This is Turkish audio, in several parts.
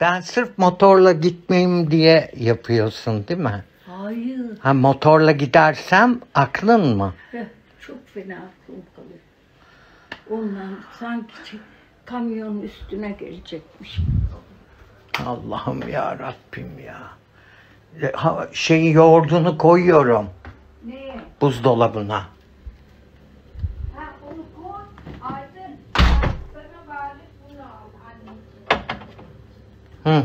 Ben sırf motorla gitmeyeyim diye yapıyorsun değil mi? Hayır. Ha, motorla gidersem aklın mı? Çok fena aklım kalıyor. Ondan sanki kamyonun üstüne gelecekmiş. Allah'ım ya Rabbim ya. Yoğurdunu koyuyorum Neye? buzdolabına. Ha onu koy. Aydın. Sana bari bunu al anneciğim. Hı.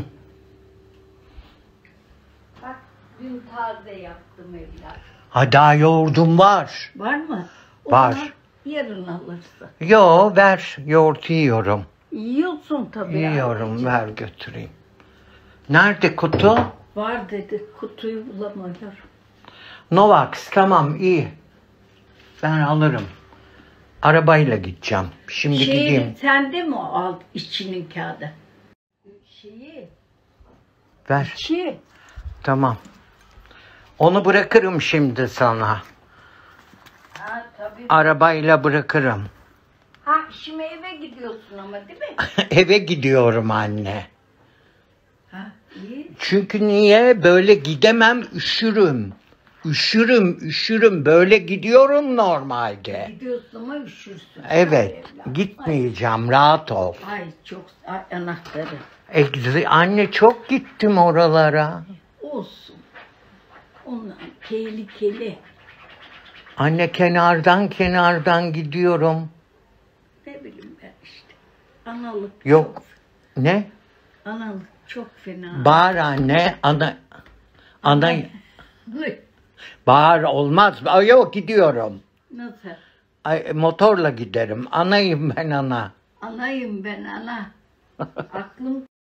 Bak dün taze yaptım evlat. Ha, daha yoğurdum var. Var mı? O Var. zaman yarın alırsın. Yo, ver, yoğurt yiyorum. Yiyorsun tabii. Yiyorum, anneciğim. ver götüreyim. Nerede kutu? Var dedi. Kutuyu bulamıyorum. Novax, tamam, iyi. Ben alırım. Arabayla gideceğim. Şimdi gideyim. Sende mi al içinin kağıdı? Ver. İçi. Tamam. Onu bırakırım şimdi sana. Ha tabii. Arabayla bırakırım. Ha şimdi eve gidiyorsun ama değil mi? Eve gidiyorum anne. Ha iyi. Çünkü niye? Böyle gidemem, üşürüm. Üşürüm. Böyle gidiyorum normalde. Gidiyorsun ama üşürsün. Evet. Ay, evlat. Gitmeyeceğim. Rahat ol. Ay çok anahtarı. Anne çok gittim oralara. Olsun. Onlar tehlikeli. Anne kenardan gidiyorum. Ne bileyim ben işte. Analık. Yok. Ne? Analık çok fena. Bağır anne. Ana. Hıy, Bağır olmaz. Ay, yok, gidiyorum. nasıl? Ay, motorla giderim. Anayım ben ana. Anayım ben ana. Aklım